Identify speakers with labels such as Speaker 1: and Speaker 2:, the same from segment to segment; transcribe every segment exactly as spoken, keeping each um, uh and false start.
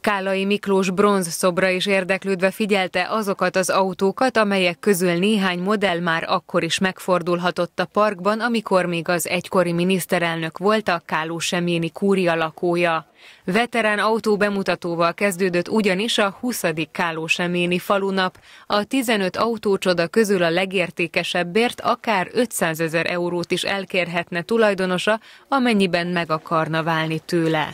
Speaker 1: Kállai Miklós bronzszobra is érdeklődve figyelte azokat az autókat, amelyek közül néhány modell már akkor is megfordulhatott a parkban, amikor még az egykori miniszterelnök volt a Kálósemjéni kúria lakója. Veterán autó bemutatóval kezdődött ugyanis a huszadik Kálósemjéni falunap. A tizenöt autócsoda közül a legértékesebbért akár ötszázezer eurót is elkérhetne tulajdonosa, amennyiben meg akarna válni tőle.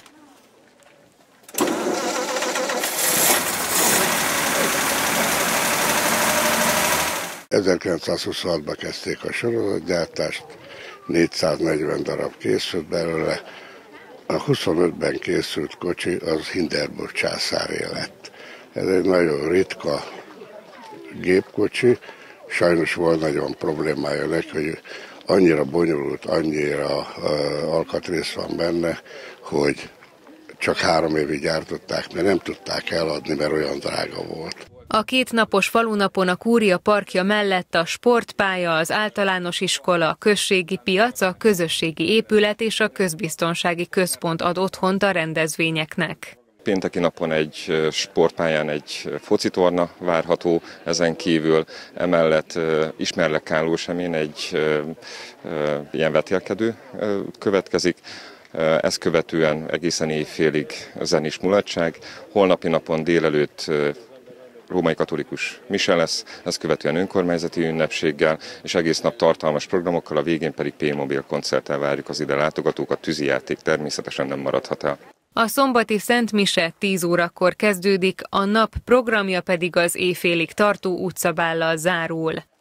Speaker 2: ezerkilencszázhuszonhatban kezdték a sorozatgyártást, négyszáznegyven darab készült belőle. A huszonötben készült kocsi az Hindenburg császáré lett. Ez egy nagyon ritka gépkocsi, sajnos volt nagyon problémája neki, hogy annyira bonyolult, annyira uh, alkatrész van benne, hogy csak három évig gyártották, mert nem tudták eladni, mert olyan drága volt.
Speaker 1: A kétnapos falunapon a kúria parkja mellett a sportpálya, az általános iskola, a községi piac, a közösségi épület és a közbiztonsági központ ad otthont a rendezvényeknek.
Speaker 3: Pénteki napon egy sportpályán egy focitorna várható, ezen kívül emellett Ismerlek Kálósemjén egy ilyen vetélkedő következik. Ezt követően egészen éjfélig zenés mulatság. Holnapi napon délelőtt római katolikus mise lesz, ezt követően önkormányzati ünnepséggel, és egész nap tartalmas programokkal, a végén pedig P-mobil koncerttel várjuk az ide látogatókat, tűzijáték természetesen nem maradhat el.
Speaker 1: A szombati Szent Mise tíz órakor kezdődik, a nap programja pedig az éjfélig tartó utcabállal zárul.